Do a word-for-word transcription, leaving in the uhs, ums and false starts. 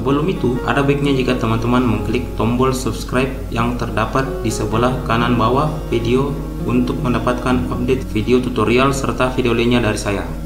Sebelum itu, ada baiknya jika teman-teman mengklik tombol subscribe yang terdapat di sebelah kanan bawah video untuk mendapatkan update video tutorial serta video lainnya dari saya.